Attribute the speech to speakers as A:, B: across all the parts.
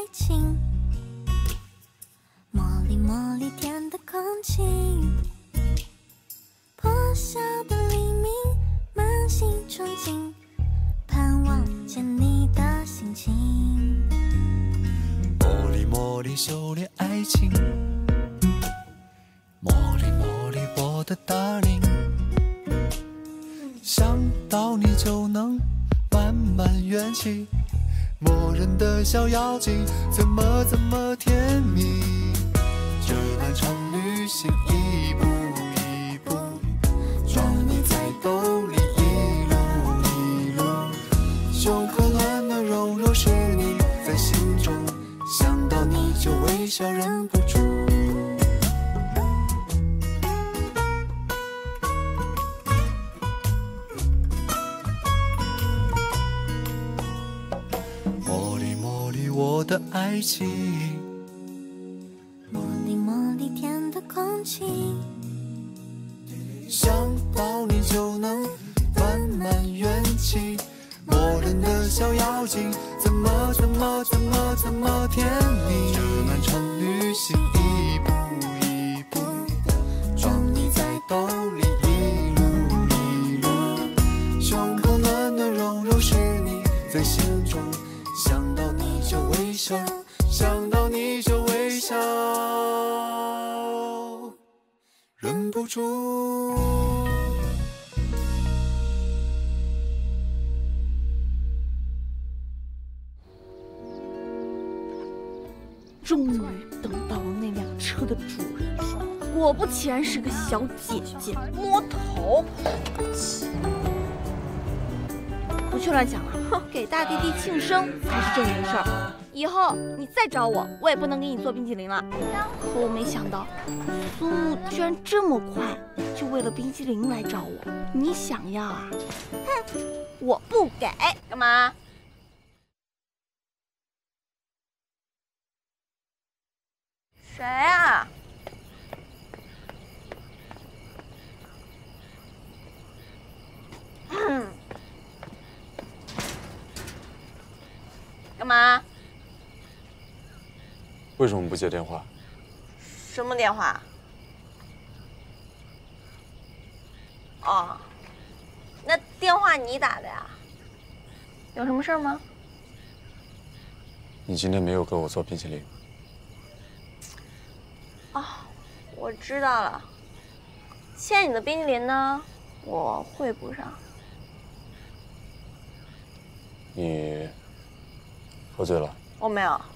A: 情，茉莉茉莉甜的空气，破晓的黎明，满心憧憬，盼望见你的心情。
B: 茉莉茉莉修炼爱情，茉莉茉莉我的 darling， 想到你就能慢慢元气，磨人的小妖精怎么甜蜜，这漫长旅行一步一步装你在兜里，一路一路，胸口暖暖融融是你在心中，想到你就微笑忍不住。茉莉茉莉我的爱情，
A: 茉莉茉莉甜的空气，
B: 想到你就能慢慢元气，磨人的小妖精怎么甜蜜，这漫长旅行一步一步装你在兜里，一路一路，胸口暖暖融融是你在心中，想到你就微笑，想到你就微笑，忍不住。
C: 终于等到了那辆车的主人，果不其然是个小姐姐，摸头。不去乱想了，哼，给大弟弟庆生才是正经事儿。以后你再找我，我也不能给你做冰淇淋了。可我没想到，苏木居然这么快就为了冰淇淋来找我。你想要啊？哼，我不给。干嘛？谁啊？干嘛？
D: 为什么不接电话？
C: 什么电话？哦，那电话你打的呀？有什么事儿吗？
D: 你今天没有给我做冰淇淋。
C: 哦，我知道了。欠你的冰淇淋呢，我会补上。
D: 你喝醉了？
C: 我没有。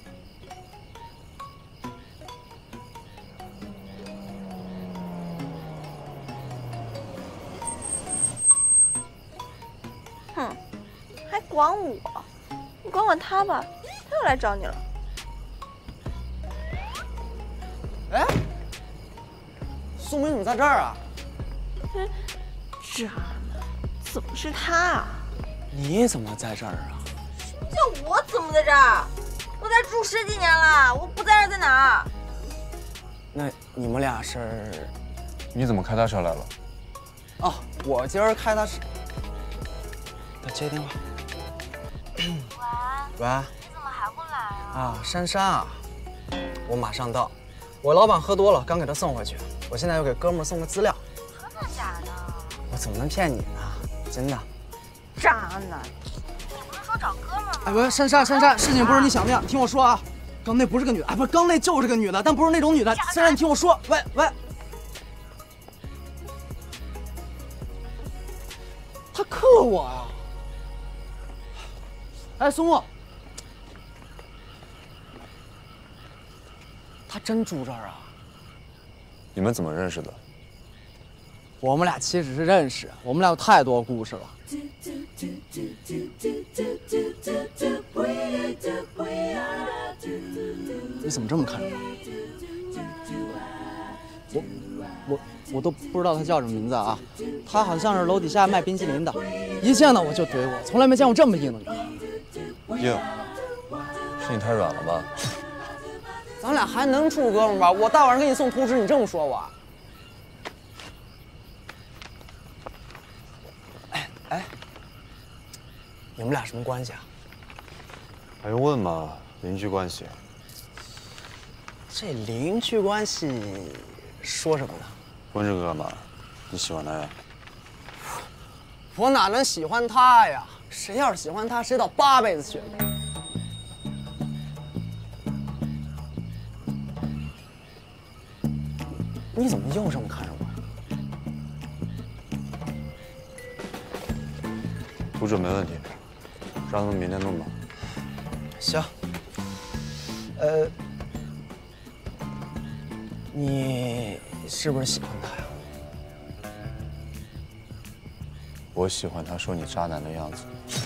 C: 哼，还管我？你管管他吧，他又来找你了。
E: 哎，苏明，你怎么在这儿啊？
C: 渣男，怎么是他啊？
E: 你怎么在这儿啊？
C: 什么叫我怎么在这儿？我在住10几年了，我不在这儿在哪儿？
E: 那你们俩是？
D: 你怎么开他车来了？
E: 哦，我今儿开他车。他接电话。喂。喂。
A: 你怎么还不来啊？
E: 啊，珊珊啊，我马上到。我老板喝多了，刚给他送回去。我现在要给哥们儿送个资料。
A: 真的假的？
E: 我怎么能骗你呢？真的。
C: 渣男！
A: 你不是说找哥们儿吗？
E: 哎，不是，珊珊，事情不是你想那样，你听我说啊。刚那不是个女的，哎，不是，刚那就是个女的，但不是那种女的。珊珊，你听我说，喂，他克我啊！哎，苏木，他真住这儿啊？
D: 你们怎么认识的？
E: 我们俩岂止是认识，我们俩有太多故事了。你怎么这么看着我？我都不知道他叫什么名字啊！他好像是楼底下卖冰淇淋的，一见到我就怼我，从来没见过这么硬的女孩。
D: 硬？是你太软了吧？
E: 咱俩还能处哥们吧？我大晚上给你送图纸，你这么说我？哎，你们俩什么关系啊？
D: 还用问吗？ 邻居关系。
E: 这邻居关系说什么呢？
D: 问这个干嘛？你喜欢他呀？
E: 我哪能喜欢他呀？谁要是喜欢他，谁倒8辈子血霉。你怎么又这么看着我呀？
D: 不准没问题，让他们明天弄吧。
E: 行。你是不是喜欢他呀？
D: 我喜欢他说你渣男的样子。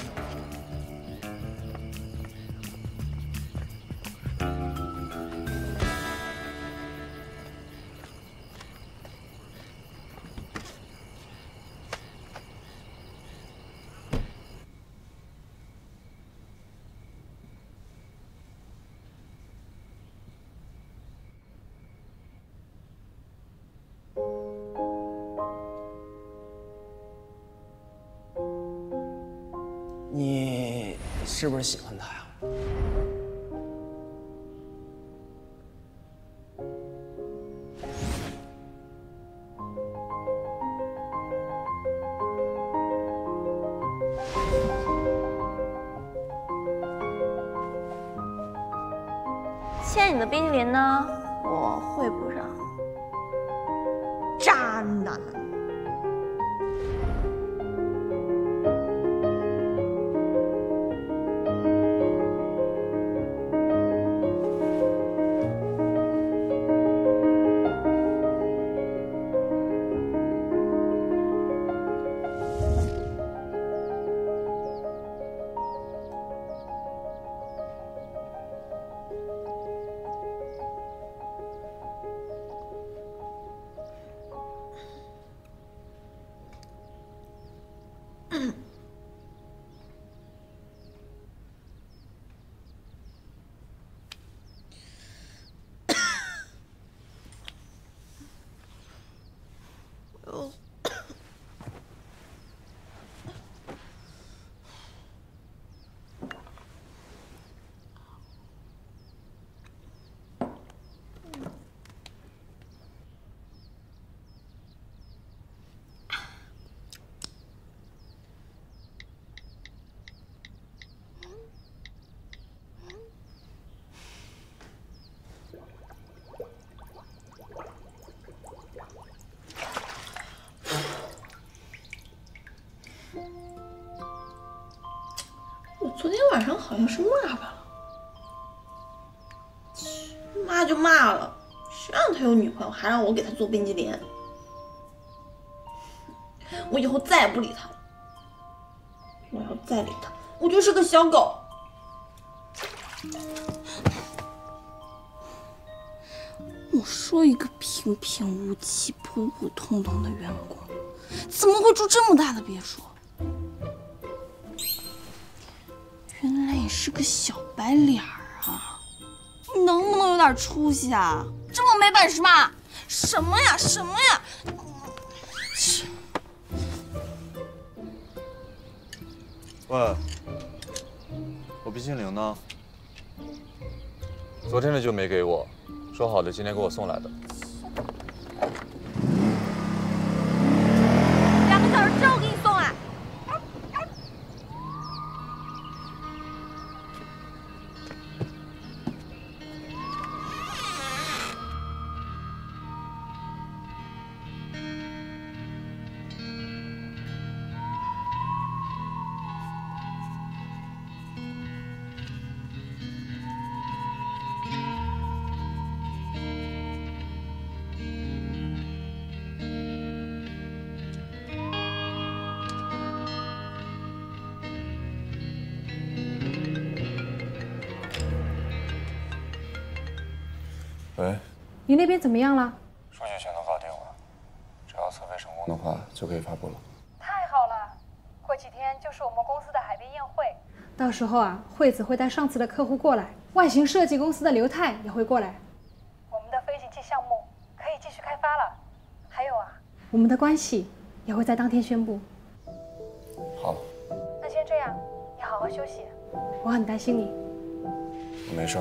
E: 你是不是喜欢他呀？
C: 欠你的冰淇淋呢，我会补上。渣男。
F: 昨天晚上好像是骂吧了，骂就骂了，谁让他有女朋友，还让我给他做冰激凌。我以后再也不理他了，我要再理他，我就是个小狗。我说一个平平无奇、普普通通的员工，怎么会住这么大的别墅？原来也是个小白脸儿啊！你能不能有点出息啊？这么没本事吗？什么呀什么呀！
D: 喂，我冰淇淋呢？昨天的就没给我，说好的今天给我送来的。
C: 2个小时之后给你送来。
D: 喂，
G: 你那边怎么样了？
D: 数据全都搞定了，只要测绘成功的话，就可以发布了。
H: 太好了，过几天就是我们公司的海边宴会，
G: 到时候啊，惠子会带上次的客户过来，外形设计公司的刘太也会过来。
H: 我们的飞行器项目可以继续开发了。还有啊，
G: 我们的关系也会在当天宣布。
D: 好，
H: 那先这样，你好好休息。
G: 我很担心你。
D: 我没事儿。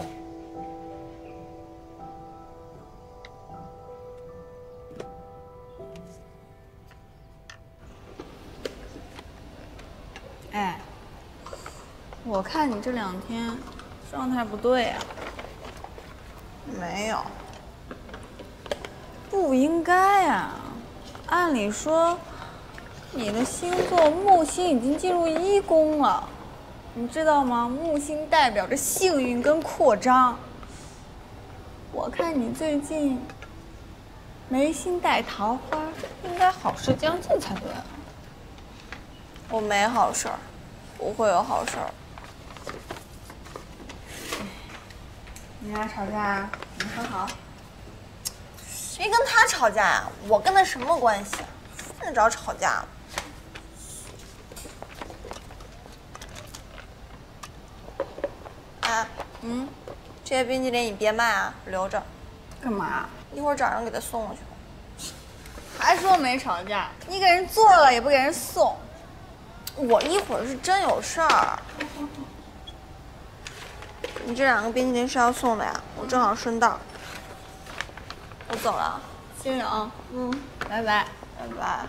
F: 哎，我看你这2天状态不对呀。没有，不应该呀。按理说，你的星座木星已经进入1宫了，你知道吗？木星代表着幸运跟扩张。我看你最近眉心带桃花，应该好事将近才对啊。我没好事儿，不会有好事儿。你俩吵架啊？你和好？谁跟他吵架呀？我跟他什么关系啊？犯得着吵架吗？哎，这些冰淇淋你别卖啊，留着。干嘛？一会儿找人给他送过去。还说没吵架，你给人做了也不给人送。我一会儿是真有事儿。你这2个冰淇淋是要送的呀？我正好顺道。我走了，心里啊。拜拜，拜拜。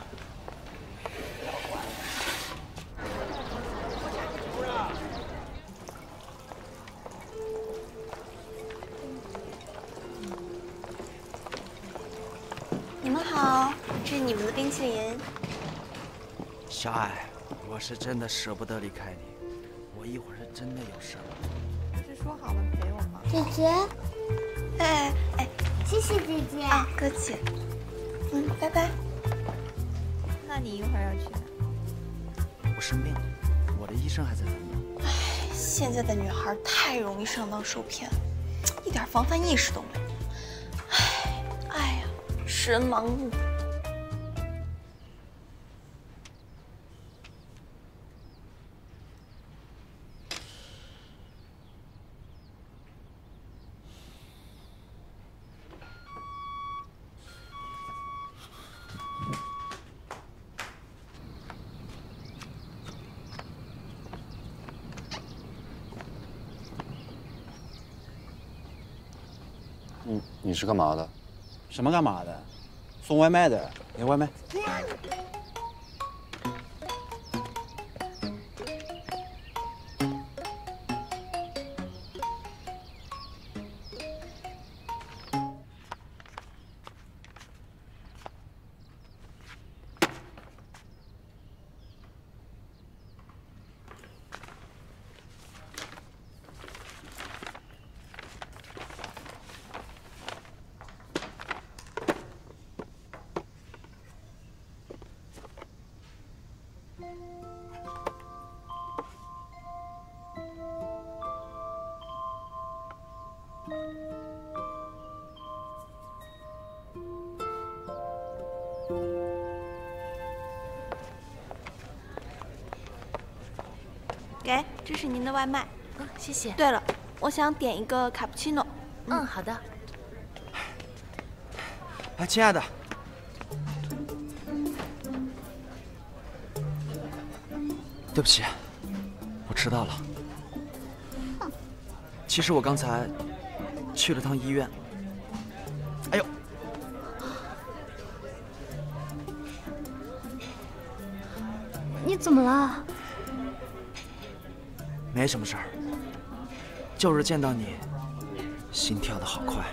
F: 你们好，这是你们的冰淇淋。
E: 小爱，我是真的舍不得离开你，我一会儿是真的有事儿。
F: 是说好了陪我吗？
A: 姐姐，
F: 哎，
A: 谢谢姐姐。
F: 啊，客气。拜拜。那你一会儿要去哪？
E: 我生病了，我的医生还在等我。
F: 哎，现在的女孩太容易上当受骗了，一点防范意识都没有。哎呀，使人盲目。
D: 你是干嘛的？
E: 什么干嘛的？送外卖的，给外卖。
C: 给，这是您的外卖。
I: 谢谢。
C: 对了，我想点一个卡布奇诺。
I: 好的。
E: 哎，亲爱的，对不起，我迟到了。其实我刚才去了趟医院。哎呦，
I: 你怎么了？
E: 没什么事儿，就是见到你，心跳的好快。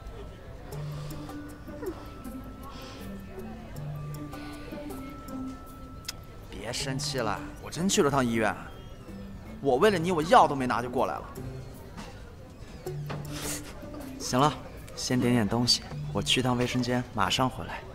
E: 别生气了，我真去了趟医院。我为了你，我药都没拿就过来了。行了，先点点东西，我去趟卫生间，马上回来。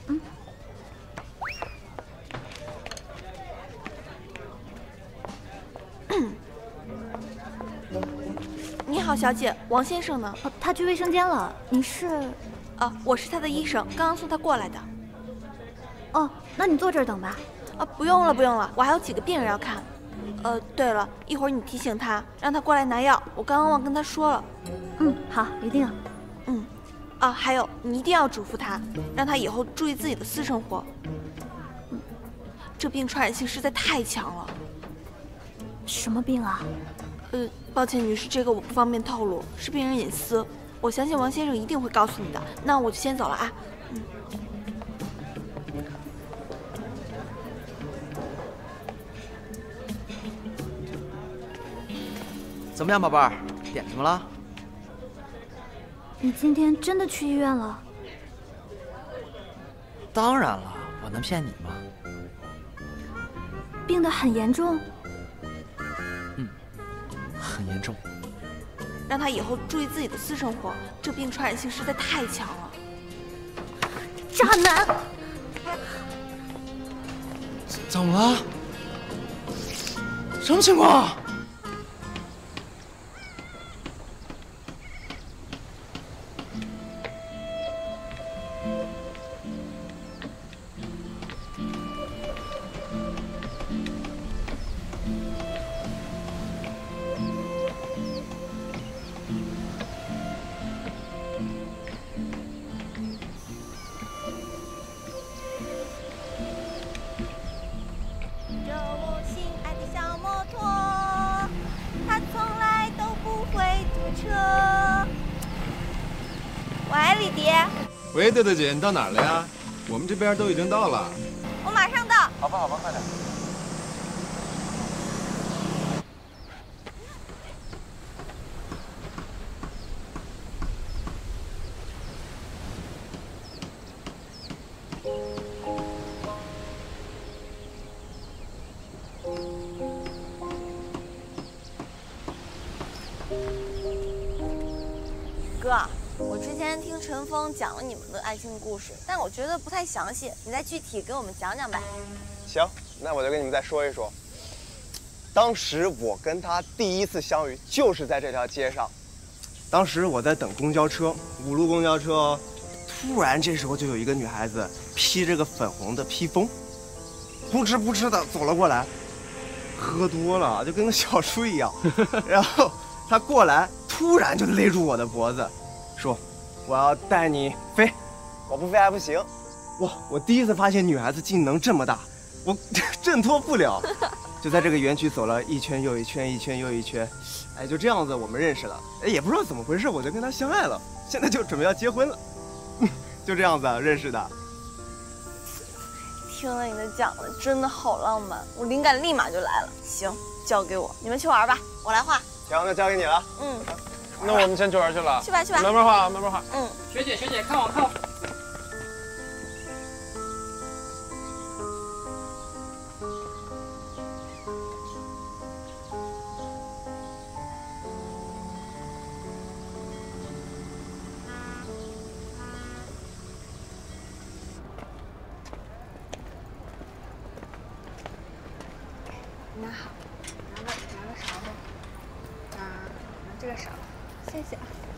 C: 你好，小姐，王先生呢？
I: 他去卫生间了。你是？
C: 我是他的医生，刚刚送他过来的。
I: 哦，那你坐这儿等吧。
C: 不用了，不用了，我还有几个病人要看。对了，一会儿你提醒他，让他过来拿药，我刚刚忘跟他说了。
I: 好，一定。
C: 还有，你一定要嘱咐他，让他以后注意自己的私生活。这病传染性实在太强了。
I: 什么病啊？
C: 抱歉，女士，这个我不方便透露，是病人隐私。我相信王先生一定会告诉你的。那我就先走了啊。
E: 怎么样，宝贝儿？点什么了？
I: 你今天真的去医院了？
E: 当然了，我能骗你吗？
I: 病得很严重？
E: 很严重。
C: 让他以后注意自己的私生活，这病传染性实在太强了。
I: 渣男！
E: 怎么了？什么情况？
C: 喂，李迪。
J: 喂，豆豆姐，你到哪儿了呀？我们这边都已经到了。
C: 我马上到。
D: 好吧，好吧，快点。
C: 哥，我之前听陈峰讲了你们的爱情故事，但我觉得不太详细，你再具体给我们讲讲呗。
K: 行，那我就跟你们再说一说。当时我跟他第一次相遇就是在这条街上，当时我在等公交车，5路公交车，突然这时候就有一个女孩子披着个粉红的披风，扑哧扑哧的走了过来，喝多了就跟个小叔一样，然后她过来。突然就勒住我的脖子，说：“我要带你飞，我不飞还不行。”哇！我第一次发现女孩子劲能这么大，我挣脱不了。就在这个园区走了一圈又一圈，一圈又一圈，哎，就这样子我们认识了。哎，也不知道怎么回事，我就跟她相爱了，现在就准备要结婚了，就这样子认识的。
C: 听了你的讲的，真的好浪漫，我灵感立马就来了。行，交给我，你们去玩吧，我来画。
K: 行，那交给你了。
J: 那我们先去玩去了。
C: 去吧去吧，
J: 慢慢画，慢慢画。
L: 学姐看我看我。
F: 拿好，拿个勺子，拿这个勺，谢谢。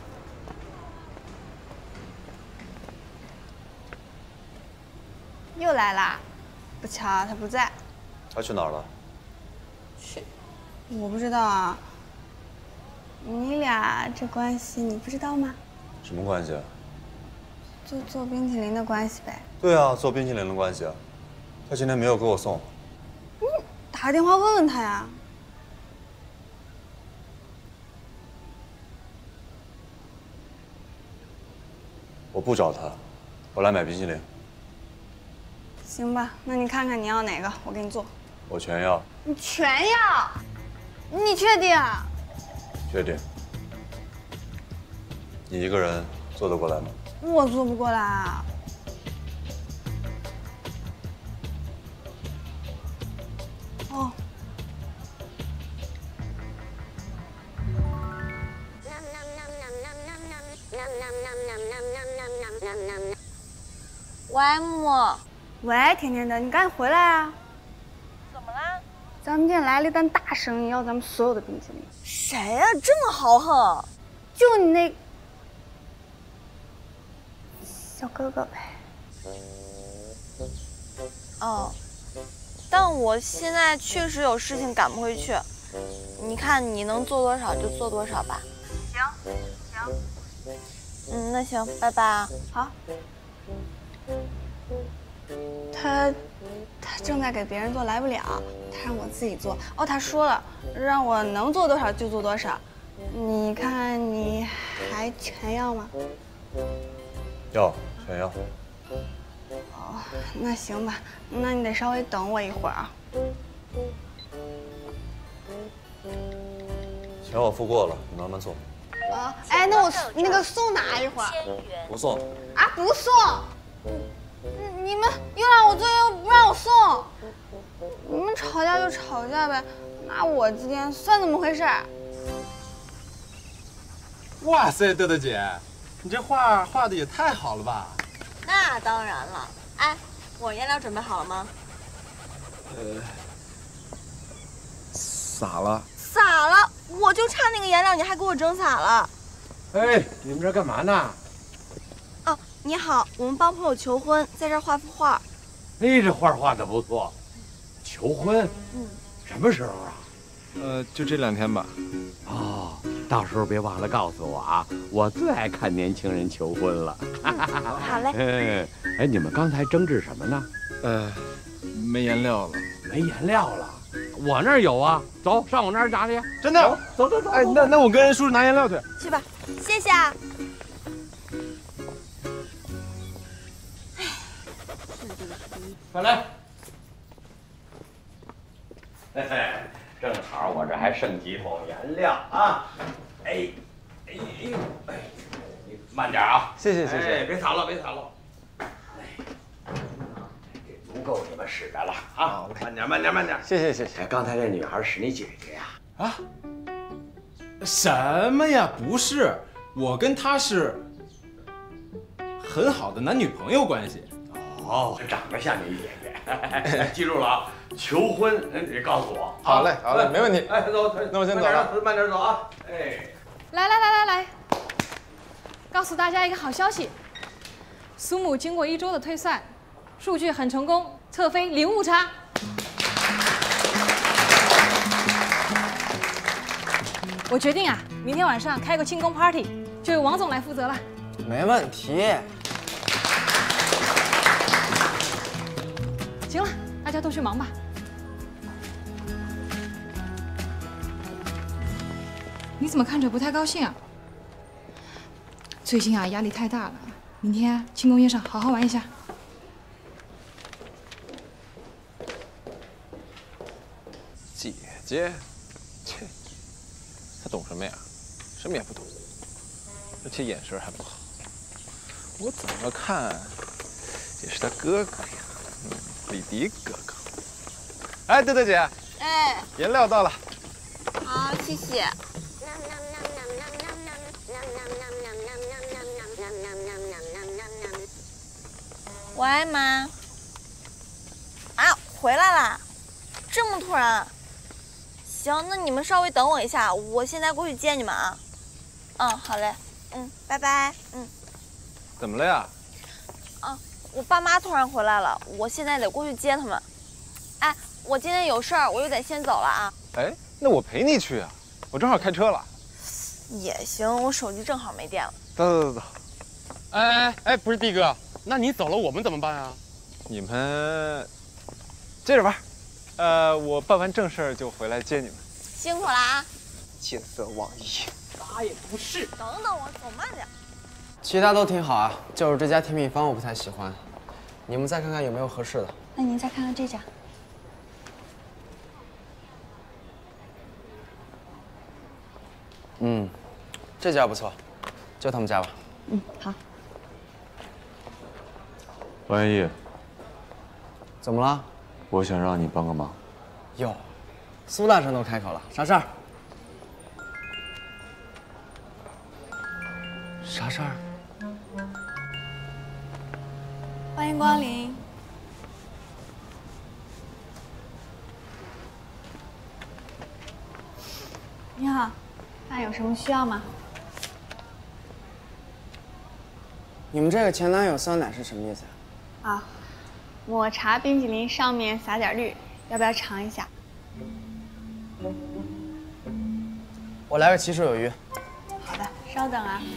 F: 又来啦，不巧他不在。
D: 他去哪儿了？
F: 去，我不知道啊。你俩这关系你不知道吗？
D: 什么关系啊？
F: 就做冰淇淋的关系呗。
D: 对啊，做冰淇淋的关系啊。他今天没有给我送。
F: 打个电话问问他呀。
D: 我不找他，我来买冰淇淋。
F: 行吧，那你看看你要哪个，我给你做。
D: 我全要。
F: 你全要？你确定？
D: 确定。你一个人做得过来吗？
F: 我做不过来啊。哦。
C: 喂，木。
F: 喂，甜甜的，你赶紧回来啊！
C: 怎么啦？
F: 咱们店来了一单大生意，要咱们所有的冰淇淋。
C: 谁呀？这么豪横？
F: 就你那小哥哥呗。
C: 哦，但我现在确实有事情赶不回去。你看你能做多少就做多少吧。行。那行，拜拜啊。
F: 好。他正在给别人做，来不了，他让我自己做。哦，他说了，让我能做多少就做多少。你看你还全要吗？
D: 要，全要。
F: 哦，那行吧，那你得稍微等我一会儿啊。
D: 钱我付过了，你慢慢做。
F: 啊，哎，那我那个送哪一会儿？
D: 不送。
F: 啊，不送。你们又让我做又不让我送，你们吵架就吵架呗，那我今天算怎么回事？
J: 哇塞，豆豆姐，你这画画的也太好了吧！
C: 那当然了。哎，我颜料准备好了吗？
J: 洒了。
C: 洒了，我就差那个颜料，你还给我整洒了。
J: 哎，你们这干嘛呢？
C: 哦，你好，我们帮朋友求婚，在这儿画幅画。
M: 哎，这画画的不错。求婚？什么时候啊？
J: 就这2天吧。
M: 哦，到时候别忘了告诉我啊！我最爱看年轻人求婚了。
C: 好嘞。
M: 哎，你们刚才争执什么呢？
J: 没颜料了。
M: 没颜料了？我那儿有啊，走上我那儿拿去。
J: 真的？走。哎，那我跟叔叔拿颜料去。
C: 去吧，谢谢啊。
M: 快来。嘿嘿，正好我这还剩几桶颜料啊！哎，你慢点啊！
K: 谢谢。
M: 哎，别洒了。哎，这足够你们使的了啊！慢点。
K: 谢谢。
M: 哎，刚才这女孩是你姐姐呀？
J: 啊？什么呀？不是，我跟她是很好的男女朋友关系。
M: 哦，长得像你姐姐。记住了啊！求婚，你告诉我。
K: 好嘞，没问题。
M: 哎，走，
K: 那我先走了，
M: 慢点走啊。哎，
G: 来，告诉大家一个好消息，苏母经过1周的推算，数据很成功，侧飞零误差。我决定啊，明天晚上开个庆功 party， 就由王总来负责了。
E: 没问题。
G: 行了，大家都去忙吧。你怎么看着不太高兴啊？最近啊，压力太大了。明天庆功宴上好好玩一下。
K: 姐姐，切，她懂什么呀？什么也不懂，而且眼神还不好。我怎么看也是他哥哥呀，李迪哥哥。哎，豆豆姐，
C: 哎，
K: 颜料到了。
C: 好，谢谢。喂，妈。啊，回来啦？这么突然？行，那你们稍微等我一下，我现在过去接你们啊。好嘞。拜拜。
K: 怎么了呀？
C: 我爸妈突然回来了，我现在得过去接他们。哎，我今天有事儿，我就得先走了啊。
K: 哎，那我陪你去啊，我正好开车了。
C: 也行，我手机正好没电了。
K: 走。
J: 哎，不是弟哥，那你走了我们怎么办啊？
K: 你们接着玩，我办完正事就回来接你们。
C: 辛苦了啊！
K: 见色忘义。
C: 啥也不是。等等我，走慢点。
E: 其他都挺好啊，就是这家甜品坊我不太喜欢，你们再看看有没有合适的。
F: 那您再看看这家。
E: 这家不错，就他们家吧。
F: 好。
D: 王元义，
E: 怎么了？
D: 我想让你帮个忙。
E: 哟，苏大神都开口了，啥事儿？啥事儿？
F: 欢迎光临。你好，那有什么需要吗？
E: 你们这个前男友酸奶是什么意思呀？
F: 啊，抹茶冰淇淋上面撒点绿，要不要尝一下？
E: 我来个奇数有余。
F: 好的，稍等啊。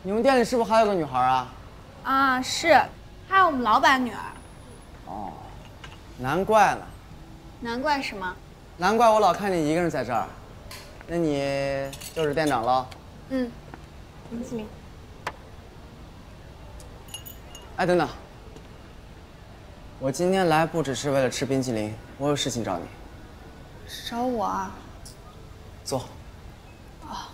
E: 你们店里是不是还有个女孩啊？
F: 啊，是，还有我们老板女儿。
E: 哦，难怪呢。
F: 难怪什么？
E: 难怪我老看你一个人在这儿。那你就是店长了？
F: 嗯。冰淇淋。
E: 哎，等等，我今天来不只是为了吃冰淇淋，我有事情找你。
F: 找我啊？
E: 坐。
F: 啊。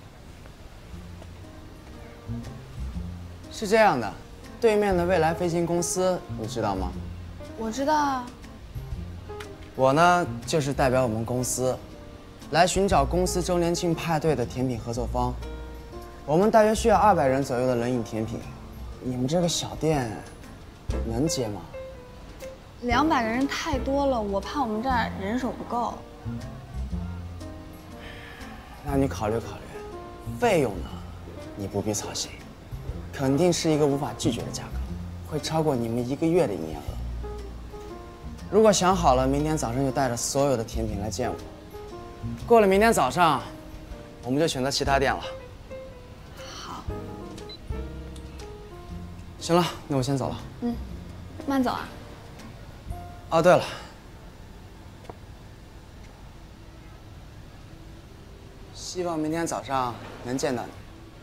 E: 是这样的，对面的未来飞行公司你知道吗？
F: 我知道啊。
E: 我呢，就是代表我们公司，来寻找公司周年庆派对的甜品合作方。我们大约需要200人左右的冷饮甜品，你们这个小店能接吗
F: ？200个人太多了，我怕我们这儿人手不够。
E: 那你考虑考虑，费用呢，你不必操心，肯定是一个无法拒绝的价格，会超过你们1个月的营业额。如果想好了，明天早上就带着所有的甜品来见我。过了明天早上，我们就选择其他店了。
F: 好。
E: 行了，那我先走了。
F: 嗯，慢走啊。
E: 哦，对了，希望明天早上能见到你。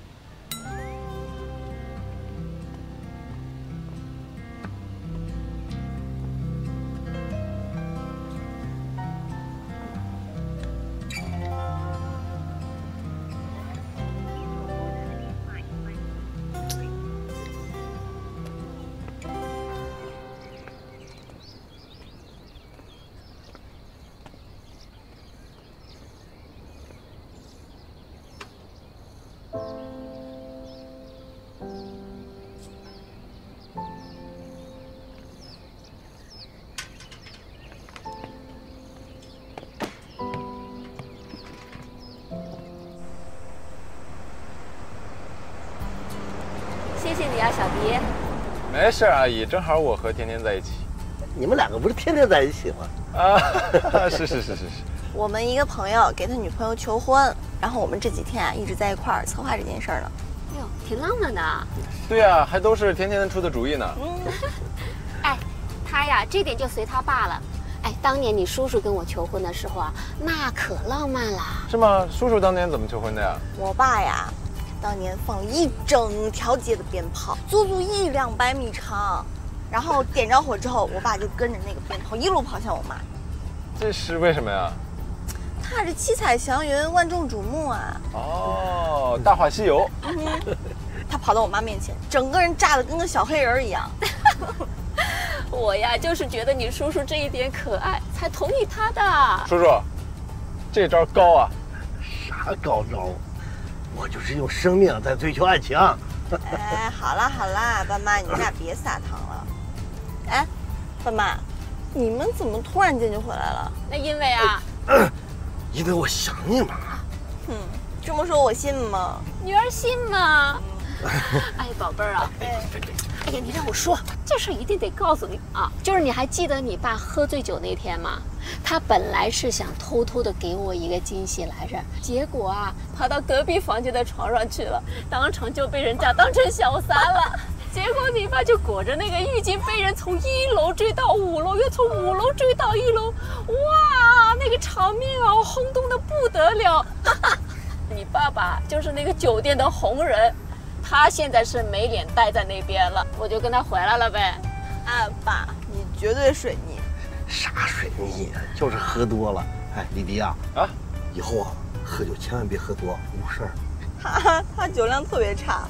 C: 谢谢你啊，小迪。
D: 没事，阿姨，正好我和甜甜在一起。
N: 你们2个不是天天在一起吗？
D: 啊，是。
C: 我们一个朋友给他女朋友求婚，然后我们这几天啊一直在一块儿策划这件事儿呢。
O: 哎呦，挺浪漫的啊。
D: 对啊，还都是甜甜出的主意呢。
O: 哎，他呀，这点就随他爸了。哎，当年你叔叔跟我求婚的时候啊，那可浪漫了。
D: 是吗？叔叔当年怎么求婚的呀？
C: 我爸呀，当年放了一整条街的鞭炮，足足100-200米长。然后点着火之后，我爸就跟着那个鞭炮一路跑向我妈。
D: 这是为什么呀？
C: 踏着七彩祥云，万众瞩目啊！
D: 哦，《大话西游》。
C: 他跑到我妈面前，整个人炸得跟个小黑人一样。
O: 我呀，就是觉得你叔叔这一点可爱，才同意他的。
D: 叔叔，这招高啊！
N: 啥高招？我就是用生命在追求爱情。
C: 哎，好啦，爸妈，你们俩别撒糖了。哎，爸妈，你们怎么突然间就回来了？
O: 那因为啊，
N: 因为我想你嘛。
C: 这么说我信吗？
O: 女儿信吗？哎，宝贝儿啊，哎呀，你让我说，这事一定得告诉你啊。就是你还记得你爸喝醉酒那天吗？他本来是想偷偷的给我一个惊喜来着，结果啊，跑到隔壁房间的床上去了，当场就被人家当成小三了。结果你爸就裹着那个浴巾被人从1楼追到5楼，又从5楼追到1楼，哇，那个场面啊，轰动的不得了。你爸爸就是那个酒店的红人，他现在是没脸待在那边了，我就跟他回来了呗。
C: 啊，爸，你绝对水逆。
N: 啥水逆？就是喝多了。哎，李迪啊，以后啊，喝酒千万别喝多，误事儿。
C: 他酒量特别差。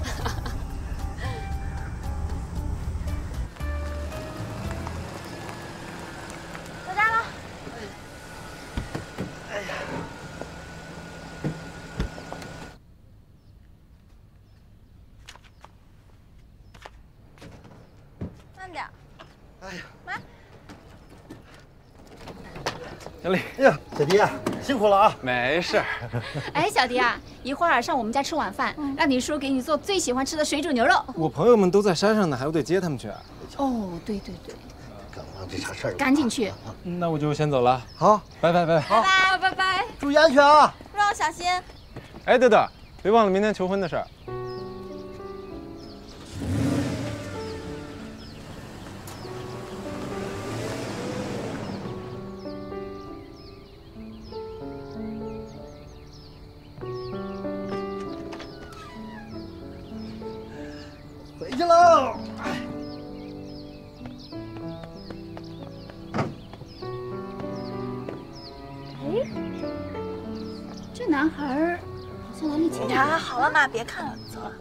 C: 到家了。
N: 哎呀。
C: 慢点。
N: 哎呀，
C: 妈。
D: 小李，
N: 哎呀，小迪，辛苦了啊！
D: 没事。
P: 哎，小迪啊，一会儿上我们家吃晚饭，让你叔给你做最喜欢吃的水煮牛肉。
J: 我朋友们都在山上呢，还我得接他们去。
P: 哦，对，
N: 刚刚这茬事儿，
P: 赶紧去。
J: 那我就先走了。
N: 好，
J: 拜拜。
C: 好，拜拜。
N: 注意安全啊！
C: 路上小心。
D: 哎，对的，别忘了明天求婚的事儿。
N: 回去喽。
P: 哎，这男孩好像来了几
C: 呀，好了嘛，别看了，走了。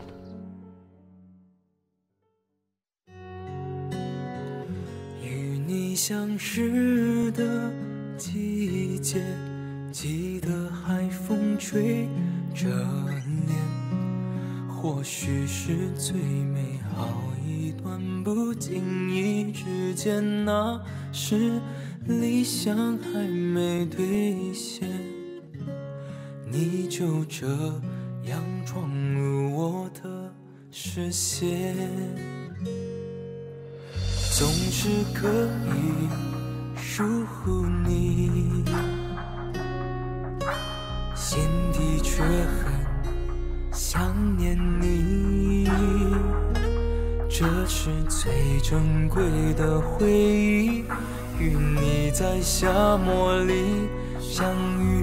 B: 与你相识的季节，记得海风吹着脸，或许是最美好一段不经意之间，那时理想还没兑现，你就这样闯入我的视线，总是可以疏忽你，心底却很想念你，这是最珍贵的回忆，与你在夏末里相遇。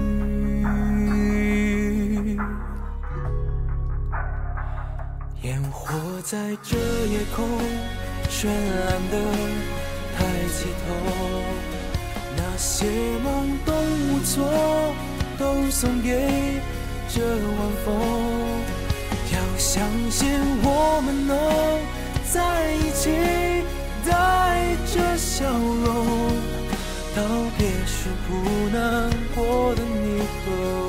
B: 烟火在这夜空绚烂的抬起头，那些懵懂无措都送给这晚风。要相信我们能在一起，带着笑容，道别时不难过的你和